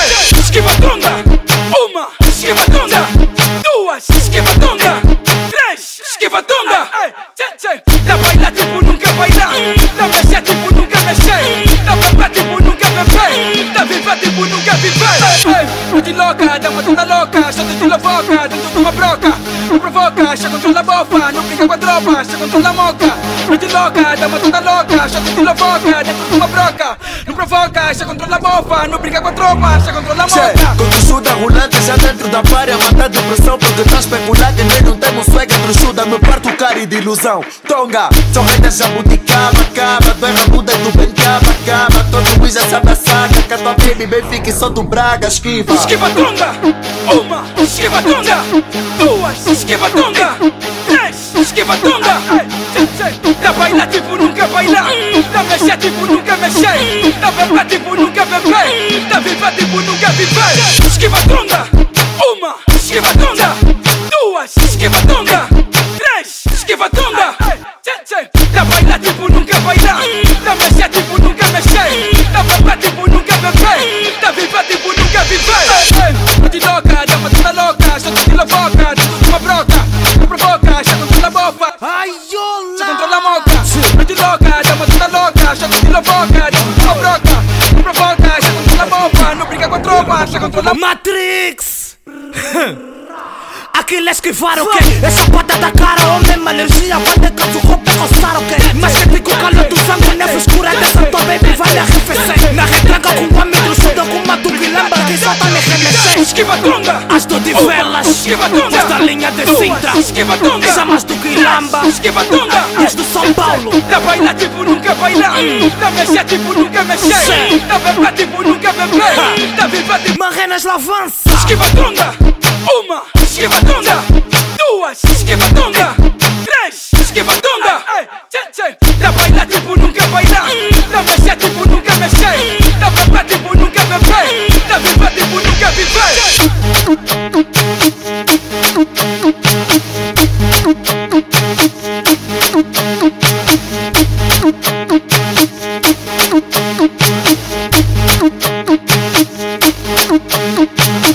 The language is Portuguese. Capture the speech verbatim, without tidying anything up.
Esquiva tonga. Uma, esquiva tonga. Duas, esquiva tonga. Três, esquiva tonga. Dá bailar tipo nunca bailar. Dá mexer tipo nunca mexer. Dá beber tipo nunca beber. Dá viver tipo nunca viver. Muito louca, dá uma tonda louca. Só te lofoca, dentro de uma broca. Não provoca, já controla a bofa. Não brinca com a tropa, já controla a moca. Muito louca, dá uma tonda louca. Só te lofoca, dentro de uma broca. Não provoca, já controla a bofa. Não brinca com a tropa, já controla a moca. Com tuchuda rolante já dentro da párea. Mata depressão porque tá especular que nós não temos swag. Truchuda me parto o cara de ilusão. Tonga, são reitas jabuticaba, caba. Tu é rabuda e tu bem caba, caba. Todo já sabe a saca. Que a tua baby bem fica e só tu braga, esquiva. Esquiva tonga. Uma, esquiva tonga. Duas, esquiva tonga. Três, esquiva tonga. Dá bailar tipo nunca bailar. Dá mexer tipo nunca mexer. Dá beber tipo nunca beber. Dá viver tipo nunca viver. Esquiva tonga. Uma, esquiva tonga. Duas, esquiva tonga. Três, esquiva tonga. Dá bailar tipo nunca bailar. Dá mexer tipo nunca mexer. Dá beber tipo nunca beber. Dá viver tipo nunca viver. Muito louca, dá uma tonda louca. Só te tira a boca, dentro de uma broca. Não provoca, já controla a bofa. Já controla a moca. Muito louca, dá uma tonda louca. Só te tira a boca, dentro de uma broca. Não provoca, já controla a bofa. Não briga com a tropa, já controla a Matrix. Aquilo é esquivar, ok? Essa pata da cara, ou mesmo alergia. Vai ter caso roupa coçar, ok? Mas que pico o calor do sangue, neve escura dessa tua baby vai lhe arrefecer. Na retranca com um amigo, chuda com uma tuquilamba que só tá me remexer. Esquiva tonga. As do de velas, Esquiva tonga. esta linha de Sintra. Esquiva tonga. Chamas do quilamba, Esquiva tonga. és do São Paulo. Dá bailar tipo nunca bailar. Dá mexer tipo nunca mexer. Dá beber tipo nunca beber. Dá viver tipo Marrenas Lavança. esquiva tonga. Uma, esquiva tonga. Duas, esquiva tonga. Três, esquiva tonga. Dá bailar tipo nunca bailar. Dá mexer tipo nunca mexer. Dá beber tipo nunca beber. Dá viver tipo nunca viver.